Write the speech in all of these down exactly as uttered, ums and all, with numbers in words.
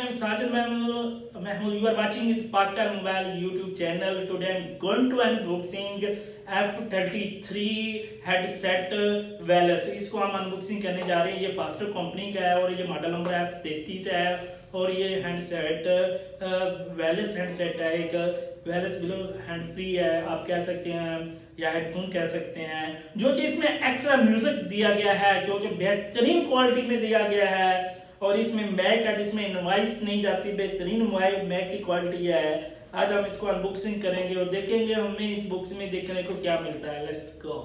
name is Sajid Mahmood. Mahmood, you are watching this Paktar Mobile YouTube channel. Today I am going to unboxing F thirty-three headset wireless. इसको हम unboxing करने जा रहे हैं। ये faster company का है और ये मॉडल नंबर एफ तैतीस है और ये हैंडसेट wireless हैंडसेट है। एक wireless बिलो हैंड फ्री है, आप कह सकते हैं, या हेडफोन कह सकते हैं, जो कि इसमें एक्स्ट्रा म्यूजिक दिया गया है क्योंकि बेहतरीन क्वालिटी में दिया गया है। और इसमें मैक है जिसमें इनवॉइस नहीं जाती, बेहतरीन मैक की क्वालिटी है। आज हम इसको अनबॉक्सिंग करेंगे और देखेंगे हमें इस बॉक्स में देखने को क्या मिलता है। Let's go.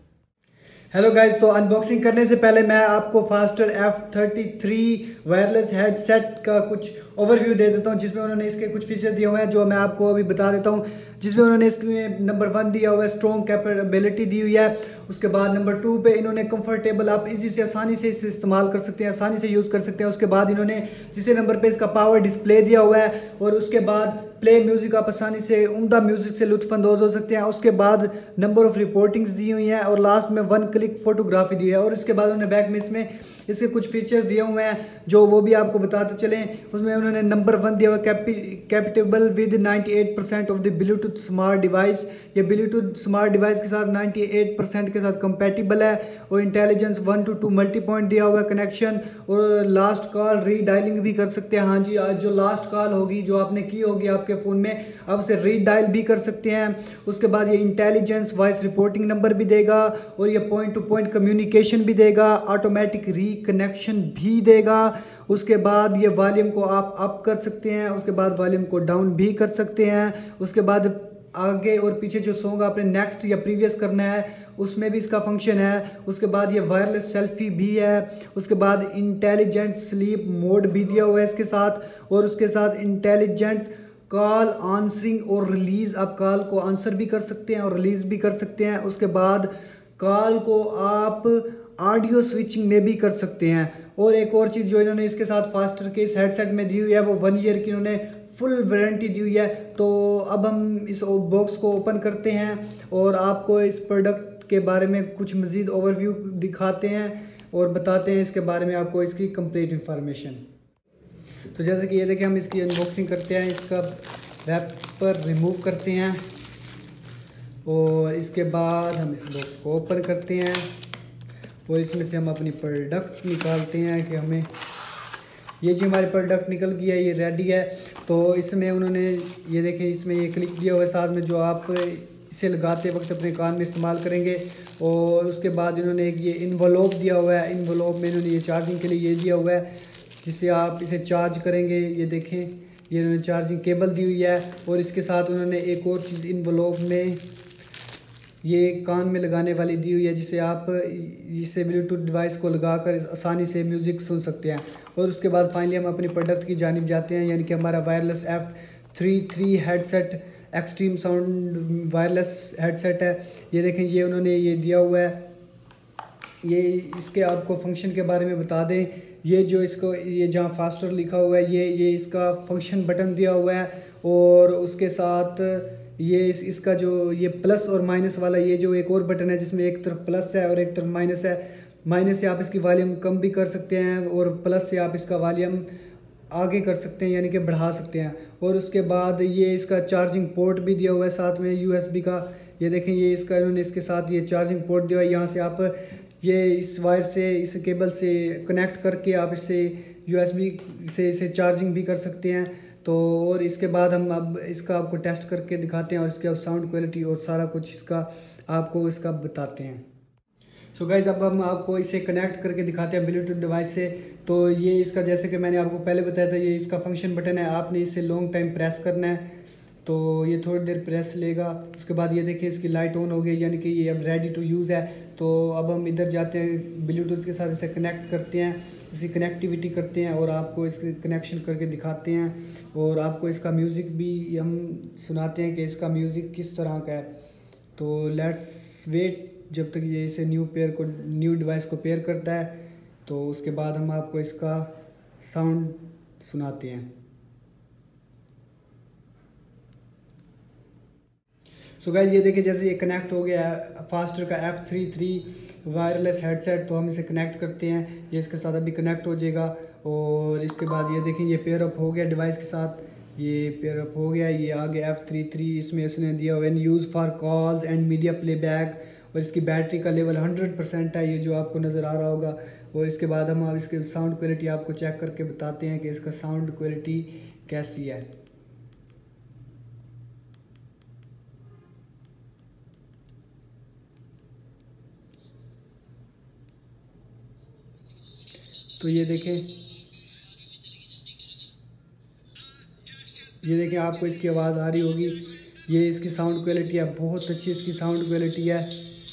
हेलो गाइज, तो अनबॉक्सिंग करने से पहले मैं आपको Faster F thirty three wireless headset का कुछ ओवरव्यू दे देता हूं, जिसमें उन्होंने इसके कुछ फीचर दिए हुए हैं जो मैं आपको अभी बता देता हूं। जिसमें उन्होंने इसमें नंबर वन दिया हुआ है, स्ट्रॉन्ग कैपेबिलिटी दी हुई है। उसके बाद नंबर टू पे इन्होंने कंफर्टेबल, आप इजी से आसानी से इसे इस्तेमाल कर सकते हैं, आसानी से यूज़ कर सकते हैं। उसके बाद इन्होंने तीसरे नंबर पे इसका पावर डिस्प्ले दिया हुआ है और उसके बाद प्ले म्यूजिक, आप आसानी से उम्दा म्यूजिक से लुत्फानंदोज हो सकते हैं। उसके बाद नंबर ऑफ रिपोर्टिंग्स दी हुई हैं और लास्ट में वन क्लिक फोटोग्राफी दी है। और उसके बाद उन्होंने बैक में इसमें इसके कुछ फीचर्स दिए हुए हैं जो वो भी आपको बताते चलें। उसमें उन्होंने नंबर वन दिया हुआ capable with ninety eight percent of the Bluetooth smart device. ये ब्लूटूथ स्मार्ट डिवाइस के साथ नाइन्टी एट परसेंट के साथ कंपेटिबल है। और intelligence one two two multi point दिया हुआ है कनेक्शन। और लास्ट कॉल रीडायलिंग भी कर सकते हैं। हाँ जी, आज जो लास्ट कॉल होगी जो आपने की होगी आपके फ़ोन में, आप उसे रीडायल भी कर सकते हैं। उसके बाद ये इंटेलिजेंस वॉइस रिपोर्टिंग नंबर भी देगा और ये पॉइंट टू पॉइंट कम्युनिकेशन भी देगा, ऑटोमेटिक रीकनेक्शन भी देगा। उसके बाद ये वॉल्यूम को आप अप कर सकते हैं, उसके बाद वॉल्यूम को डाउन भी कर सकते हैं। उसके बाद आगे और पीछे जो सॉन्ग आपने नेक्स्ट या प्रीवियस करना है उसमें भी इसका फंक्शन है। उसके बाद ये वायरलेस सेल्फी भी है। उसके बाद इंटेलिजेंट स्लीप मोड भी दिया हुआ है इसके साथ। और उसके साथ इंटेलिजेंट कॉल आंसरिंग और रिलीज़, आप कॉल को आंसर भी कर सकते हैं और रिलीज़ भी कर सकते हैं। उसके बाद कॉल को आप ऑडियो स्विचिंग में भी कर सकते हैं। और एक और चीज़ जो इन्होंने इसके साथ फास्टर के इस हेडसेट में दी हुई है वो वन ईयर की इन्होंने फुल वारंटी दी हुई है। तो अब हम इस बॉक्स को ओपन करते हैं और आपको इस प्रोडक्ट के बारे में कुछ मज़ीद ओवरव्यू दिखाते हैं और बताते हैं इसके बारे में आपको इसकी कंप्लीट इंफॉर्मेशन। तो जैसे कि ये देखिए, हम इसकी अनबॉक्सिंग करते हैं, इसका रैपर रिमूव करते हैं और इसके बाद हम इस बॉक्स को ओपन करते हैं और इसमें से हम अपनी प्रोडक्ट निकालते हैं कि हमें ये जी हमारी प्रोडक्ट निकल गया, ये रेडी है। तो इसमें उन्होंने ये देखें, इसमें ये क्लिप दिया हुआ है साथ में, जो आप इसे लगाते वक्त अपने कान में इस्तेमाल करेंगे। और उसके बाद इन्होंने एक ये इन्वॉल्व दिया हुआ है, इन्वॉल्व में इन्होंने ये चार्जिंग के लिए ये दिया हुआ है जिससे आप इसे चार्ज करेंगे। ये देखें, ये इन्होंने चार्जिंग केबल दी हुई है। और इसके साथ उन्होंने एक और चीज़ इन्वॉल्व में ये कान में लगाने वाली दी हुई है जिसे आप जिससे ब्लूटूथ डिवाइस को लगाकर आसानी से म्यूज़िक सुन सकते हैं। और उसके बाद फाइनली हम अपनी प्रोडक्ट की जानिब जाते हैं, यानी कि हमारा wireless F three three headset extreme sound wireless headset है। ये देखें, ये उन्होंने ये दिया हुआ है। ये इसके आपको फंक्शन के बारे में बता दें, ये जो इसको ये जहाँ फास्टर लिखा हुआ है ये ये इसका फंक्शन बटन दिया हुआ है। और उसके साथ ये इस, इसका जो ये प्लस और माइनस वाला ये जो एक और बटन है जिसमें एक तरफ प्लस है और एक तरफ माइनस है। माइनस से आप इसकी वॉल्यूम कम भी कर सकते हैं और प्लस से आप इसका वॉल्यूम आगे कर सकते हैं, यानी कि बढ़ा सकते हैं। और उसके बाद ये इसका चार्जिंग पोर्ट भी दिया हुआ है साथ में यूएसबी का। ये देखें, ये इसका इन्होंने इसके साथ ये चार्जिंग पोर्ट दिया हुआ है। यहाँ से आप ये इस वायर से, इस केबल से कनेक्ट करके आप इससे यूएसबी से इसे चार्जिंग भी कर सकते हैं। तो और इसके बाद हम अब इसका आपको टेस्ट करके दिखाते हैं और इसके साउंड क्वालिटी और सारा कुछ इसका आपको इसका बताते हैं। सो गाइज, अब हम आपको इसे कनेक्ट करके दिखाते हैं ब्लूटूथ डिवाइस से। तो ये इसका, जैसे कि मैंने आपको पहले बताया था, ये इसका फंक्शन बटन है। आपने इसे लॉन्ग टाइम प्रेस करना है, तो ये थोड़ी देर प्रेस लेगा। उसके बाद ये देखिए इसकी लाइट ऑन हो गई, यानी कि ये अब रेडी टू यूज़ है। तो अब हम इधर जाते हैं, ब्लूटूथ के साथ इसे कनेक्ट करते हैं, इसकी कनेक्टिविटी करते हैं और आपको इसके कनेक्शन करके दिखाते हैं। और आपको इसका म्यूज़िक भी हम सुनाते हैं कि इसका म्यूज़िक किस तरह का है। तो लेट्स वेट जब तक ये इसे न्यू पेयर को न्यू डिवाइस को पेयर करता है, तो उसके बाद हम आपको इसका साउंड सुनाते हैं। सो गाइस ये देखिए जैसे ये कनेक्ट हो गया है फास्टर का F thirty three wireless headset, तो हम इसे कनेक्ट करते हैं। ये इसके साथ अभी कनेक्ट हो जाएगा और इसके बाद ये देखें ये पेयर अप हो गया डिवाइस के साथ, ये पेयर अप हो गया। ये आगे एफ थर्टी थ्री इसमें इसने दिया when use for calls and media playback, और इसकी बैटरी का लेवल हंड्रेड परसेंट है, ये जो आपको नज़र आ रहा होगा। और इसके बाद हम अब इसके साउंड क्वालिटी आपको चेक करके बताते हैं कि इसका साउंड क्वालिटी कैसी है। तो ये देखें ये देखें आपको इसकी आवाज़ आ रही होगी, ये इसकी साउंड क्वालिटी है, बहुत अच्छी इसकी साउंड क्वालिटी है।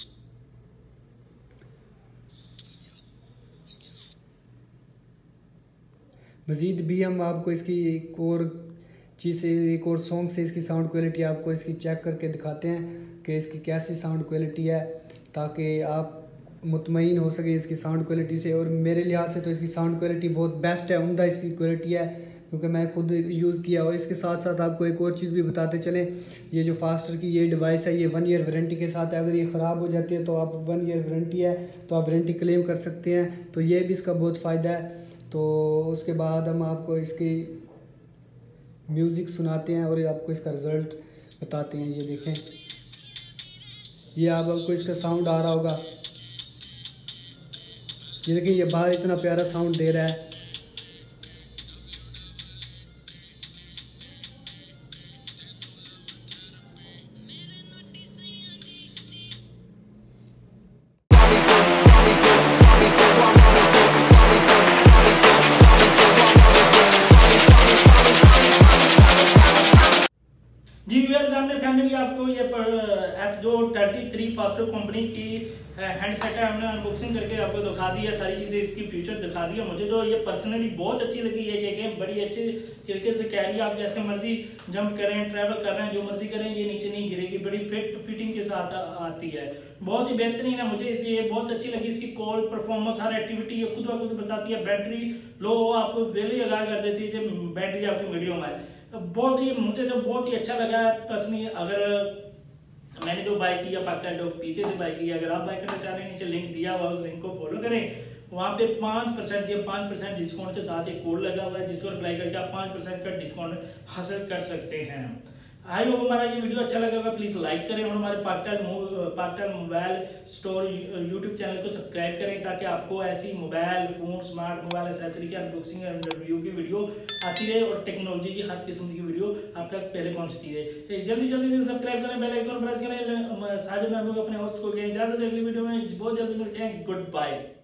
मज़ीद भी हम आपको इसकी एक और चीज़ से एक और सॉन्ग से इसकी साउंड क्वालिटी आपको इसकी चेक करके दिखाते हैं कि इसकी कैसी साउंड क्वालिटी है, ताकि आप मुतमईन हो सके इसकी साउंड क्वालिटी से। और मेरे लिहाज से तो इसकी साउंड क्वालिटी बहुत बेस्ट है, उम्दा इसकी क्वालिटी है, क्योंकि मैं खुद यूज़ किया। और इसके साथ साथ आपको एक और चीज़ भी बताते चलें, ये जो फास्टर की ये डिवाइस है ये वन ईयर वारंटी के साथ है। अगर ये ख़राब हो जाती है तो आप वन ईयर वारंटी है तो आप वारंटी क्लेम कर सकते हैं, तो ये भी इसका बहुत फ़ायदा है। तो उसके बाद हम आपको इसकी म्यूज़िक सुनाते हैं और आपको इसका रिज़ल्ट बताते हैं। ये देखें ये आप आपको इसका साउंड आ रहा होगा, ये देखिए ये बाहर इतना प्यारा साउंड दे रहा है। जी व्यूअर्स, हमने फैमिली आपको ये एफ जो थर्टी थ्री फास्टर कंपनी की हैंडसेट है हमने अनबॉक्सिंग करके आपको दिखा दी है, सारी चीज़ें इसकी फीचर दिखा दी है। मुझे तो ये पर्सनली बहुत अच्छी लगी है कि बड़ी अच्छी तरीके से कैरी आप जैसे मर्जी जंप करें, ट्रैवल कर रहे हैं, जो मर्जी करें, ये नीचे नहीं गिरेगी, बड़ी फिट फिटिंग के साथ आती है, बहुत ही बेहतरीन है। मुझे इसे ये बहुत अच्छी लगी, इसकी कॉल परफॉर्मेंस हर एक्टिविटी ये खुद ब खुद बताती है। बैटरी लो आपको पहले आगाह कर देती है जब बैटरी आपकी मीडियम है, बहुत ही मुझे तो बहुत ही अच्छा लगा पर्सनली। अगर मैंने जो बाय किया पाकिस्तान डॉग पीके से बाय किया, अगर आप बाय करना चाह रहे हैं नीचे लिंक दिया हुआ उस लिंक को फॉलो करें, वहाँ पे पाँच परसेंट ये पाँच परसेंट डिस्काउंट के साथ एक कोड लगा हुआ है जिसको अप्लाई करके आप पाँच परसेंट का डिस्काउंट हासिल कर सकते हैं। आई होप हमारा ये वीडियो अच्छा लगा होगा, प्लीज़ लाइक करें और हमारे Pakistan Pakistan mobile store YouTube channel को सब्सक्राइब करें ताकि आपको ऐसी mobile phone smart mobile accessory की अनबॉक्सिंग एंड रिव्यू की वीडियो आती रहे और टेक्नोलॉजी की हर किस्म की वीडियो आप तक पहले पहुंचती रहे। जल्दी जल्दी से सब्सक्राइब करें, बेल आइकन प्रेस करें। साजिद महबूब अपने होस्ट को इजाज़त, अगली वीडियो में बहुत जल्दी मिलते हैं। Good bye.